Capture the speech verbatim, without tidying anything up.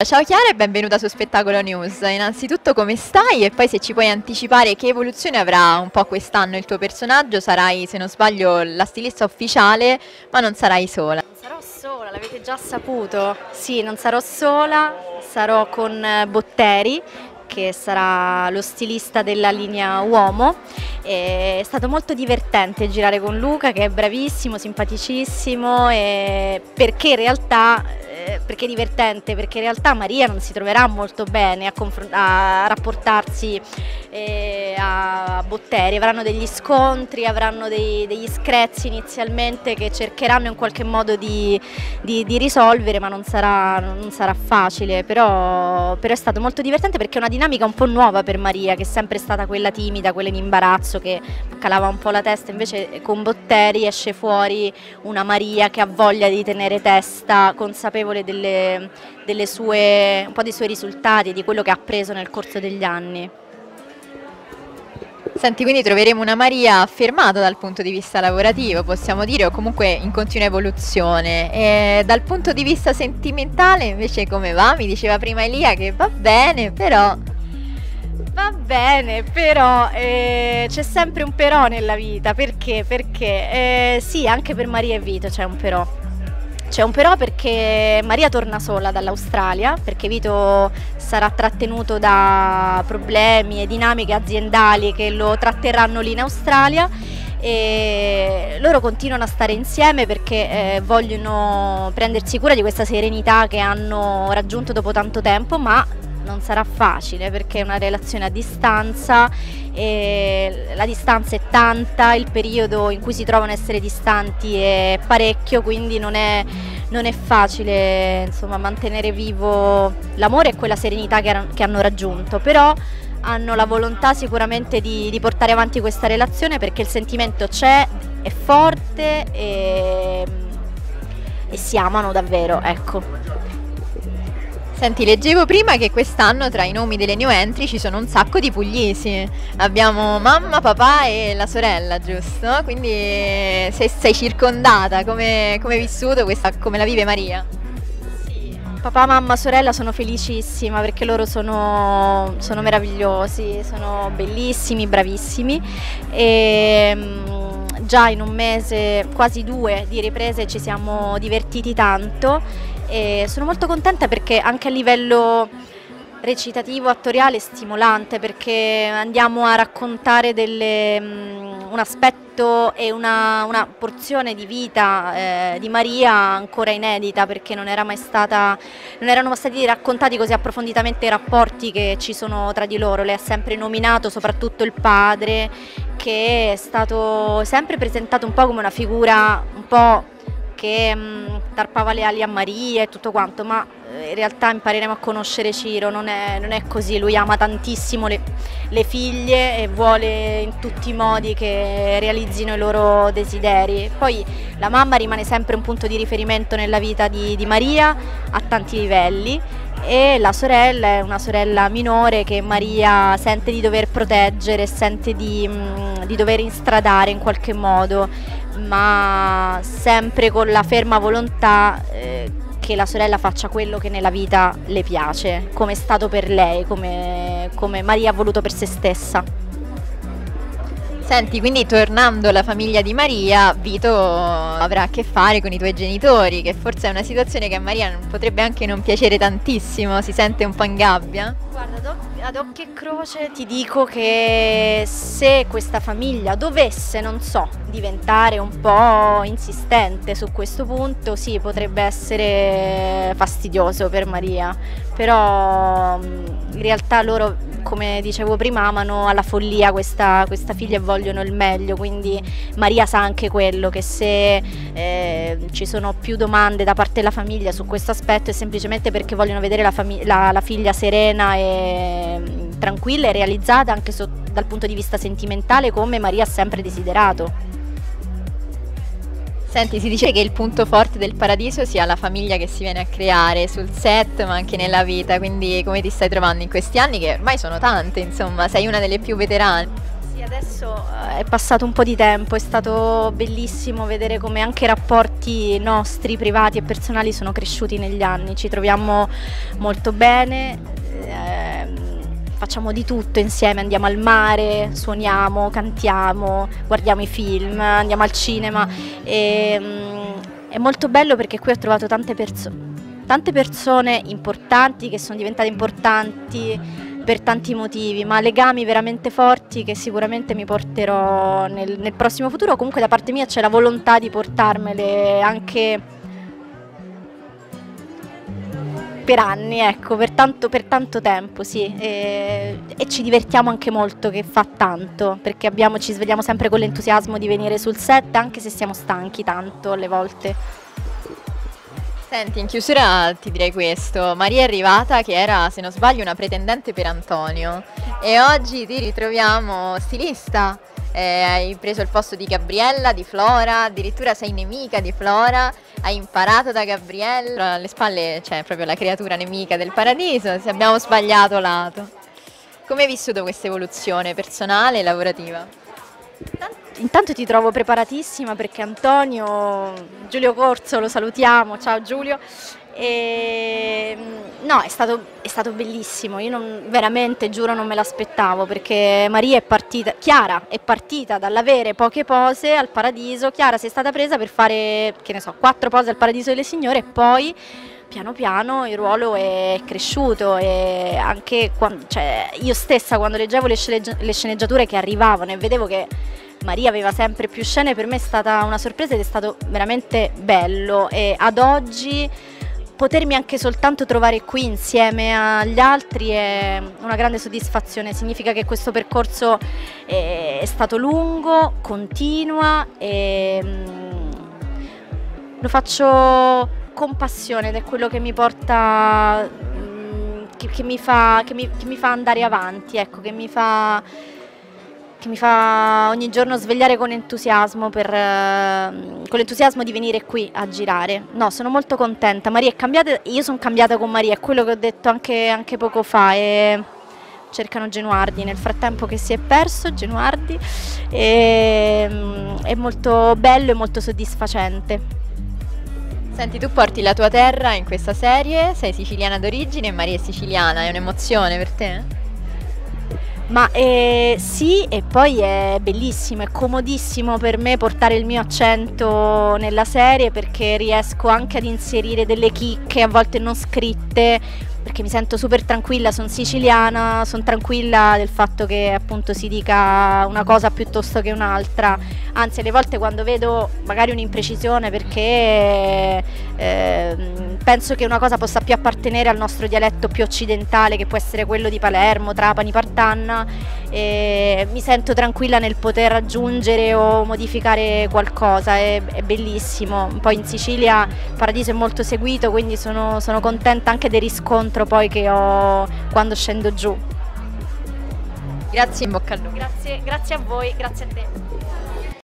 Ciao Chiara e benvenuta su Spettacolo News. Innanzitutto come stai e poi se ci puoi anticipare che evoluzione avrà un po' quest'anno il tuo personaggio, sarai se non sbaglio la stilista ufficiale ma non sarai sola. Non sarò sola, l'avete già saputo. Sì, non sarò sola, sarò con Botteri, che sarà lo stilista della linea uomo. È stato molto divertente girare con Luca, che è bravissimo, simpaticissimo, e perché in realtà, eh, perché è divertente? Perché in realtà Maria non si troverà molto bene a, a rapportarsi eh, a Botteri, avranno degli scontri, avranno dei, degli screzi inizialmente che cercheranno in qualche modo di, di, di risolvere, ma non sarà, non sarà facile, però, però è stato molto divertente perché è una dinamica un po' nuova per Maria, che è sempre stata quella timida, quella in imbarazzo, che calava un po' la testa. Invece con Botteri esce fuori una Maria che ha voglia di tenere testa, consapevole delle, delle sue, un po' dei suoi risultati e di quello che ha preso nel corso degli anni. Senti, quindi troveremo una Maria affermata dal punto di vista lavorativo, possiamo dire, o comunque in continua evoluzione. E dal punto di vista sentimentale invece come va? Mi diceva prima Elia che va bene, però... Va bene, però eh, c'è sempre un però nella vita. Perché? Perché eh, sì, anche per Maria e Vito c'è un però. C'è un però perché Maria torna sola dall'Australia, perché Vito sarà trattenuto da problemi e dinamiche aziendali che lo tratterranno lì in Australia, e loro continuano a stare insieme perché eh, vogliono prendersi cura di questa serenità che hanno raggiunto dopo tanto tempo, ma non sarà facile perché è una relazione a distanza e la distanza è tanta, il periodo in cui si trovano a essere distanti è parecchio, quindi non è, non è facile, insomma, mantenere vivo l'amore e quella serenità che, che hanno raggiunto, però hanno la volontà sicuramente di, di portare avanti questa relazione perché il sentimento c'è, è forte e, e si amano davvero, ecco. Senti, leggevo prima che quest'anno tra i nomi delle new entry ci sono un sacco di pugliesi. Abbiamo mamma, papà e la sorella, giusto? Quindi sei, sei circondata, come hai vissuto questa, come la vive Maria? Sì, papà, mamma, sorella, sono felicissima perché loro sono, sono meravigliosi, sono bellissimi, bravissimi e già in un mese, quasi due di riprese ci siamo divertiti tanto. E sono molto contenta perché anche a livello recitativo, attoriale è stimolante, perché andiamo a raccontare delle, um, un aspetto e una, una porzione di vita eh, di Maria ancora inedita, perché non era mai stata, non erano mai stati raccontati così approfonditamente i rapporti che ci sono tra di loro. Lei ha sempre nominato soprattutto il padre, che è stato sempre presentato un po' come una figura un po' che mh, tarpava le ali a Maria e tutto quanto, ma eh, in realtà impareremo a conoscere Ciro, non è, non è così, lui ama tantissimo le, le figlie e vuole in tutti i modi che realizzino i loro desideri. Poi la mamma rimane sempre un punto di riferimento nella vita di, di Maria a tanti livelli, e la sorella è una sorella minore che Maria sente di dover proteggere, sente di, mh, di dover instradare in qualche modo, ma sempre con la ferma volontà eh, che la sorella faccia quello che nella vita le piace, come è stato per lei, come, come Maria ha voluto per se stessa. Senti, quindi tornando alla famiglia di Maria, Vito avrà a che fare con i tuoi genitori, che forse è una situazione che a Maria potrebbe anche non piacere tantissimo, si sente un po' in gabbia? Guarda, ad occhio e croce ti dico che se questa famiglia dovesse, non so, diventare un po' insistente su questo punto, sì, potrebbe essere fastidioso per Maria, però in realtà loro, come dicevo prima, amano alla follia questa, questa figlia e vogliono il meglio, quindi Maria sa anche quello, che se eh, ci sono più domande da parte della famiglia su questo aspetto è semplicemente perché vogliono vedere la, la, la figlia serena e tranquilla e realizzata anche so, dal punto di vista sentimentale, come Maria ha sempre desiderato. Senti, si dice che il punto forte del Paradiso sia la famiglia che si viene a creare sul set ma anche nella vita, quindi come ti stai trovando in questi anni che ormai sono tante, insomma, sei una delle più veterane? Sì, Adesso eh, è passato un po' di tempo, è stato bellissimo vedere come anche i rapporti nostri, privati e personali, sono cresciuti negli anni. Ci troviamo molto bene, ehm, facciamo di tutto insieme, andiamo al mare, suoniamo, cantiamo, guardiamo i film, andiamo al cinema. E, mm, è molto bello perché qui ho trovato tante persone, tante persone importanti che sono diventate importanti per tanti motivi, ma legami veramente forti che sicuramente mi porterò nel, nel prossimo futuro. Comunque da parte mia c'è la volontà di portarmele anche per anni, ecco, per tanto, per tanto tempo, sì, e, e ci divertiamo anche molto, che fa tanto, perché abbiamo, ci svegliamo sempre con l'entusiasmo di venire sul set, anche se siamo stanchi tanto alle volte. Senti, in chiusura ti direi questo, Maria è arrivata che era, se non sbaglio, una pretendente per Antonio e oggi ti ritroviamo stilista, eh, hai preso il posto di Gabriella, di Flora, addirittura sei nemica di Flora, hai imparato da Gabriella, alle spalle c'è proprio la creatura nemica del paradiso, se abbiamo sbagliato lato. Come hai vissuto questa evoluzione personale e lavorativa? Intanto ti trovo preparatissima perché Antonio, Giulio Corso, lo salutiamo, ciao Giulio. E, no, è stato, è stato bellissimo, io non, veramente giuro non me l'aspettavo perché Maria è partita, Chiara è partita dall'avere poche pose al Paradiso. Chiara si è stata presa per fare, che ne so, quattro pose al Paradiso delle Signore e poi piano piano il ruolo è cresciuto e anche quando, cioè, io stessa quando leggevo le, sceneggi- le sceneggiature che arrivavano e vedevo che Maria aveva sempre più scene, per me è stata una sorpresa ed è stato veramente bello e ad oggi potermi anche soltanto trovare qui insieme agli altri è una grande soddisfazione, significa che questo percorso è stato lungo, continua e mm, lo faccio con passione ed è quello che mi porta, mm, che, che, mi fa, che, mi, che mi fa andare avanti, ecco, che mi fa... che mi fa ogni giorno svegliare con entusiasmo, per, eh, con l'entusiasmo di venire qui a girare. No, sono molto contenta. Maria è cambiata, io sono cambiata con Maria, è quello che ho detto anche, anche poco fa. E cercano Genuardi nel frattempo che si è perso, Genuardi, e, mm, è molto bello e molto soddisfacente. Senti, tu porti la tua terra in questa serie, sei siciliana d'origine e Maria è siciliana, è un'emozione per te? Ma eh, sì, e poi è bellissimo, è comodissimo per me portare il mio accento nella serie perché riesco anche ad inserire delle chicche a volte non scritte, perché mi sento super tranquilla, sono siciliana, sono tranquilla del fatto che appunto si dica una cosa piuttosto che un'altra, anzi alle volte quando vedo magari un'imprecisione perché eh, penso che una cosa possa più appartenere al nostro dialetto più occidentale che può essere quello di Palermo, Trapani, Partanna, e mi sento tranquilla nel poter aggiungere o modificare qualcosa, è, è bellissimo. Poi in Sicilia Paradiso è molto seguito, quindi sono, sono contenta anche del riscontro poi che ho quando scendo giù. Grazie, in bocca al lupo. Grazie, grazie a voi, grazie a te.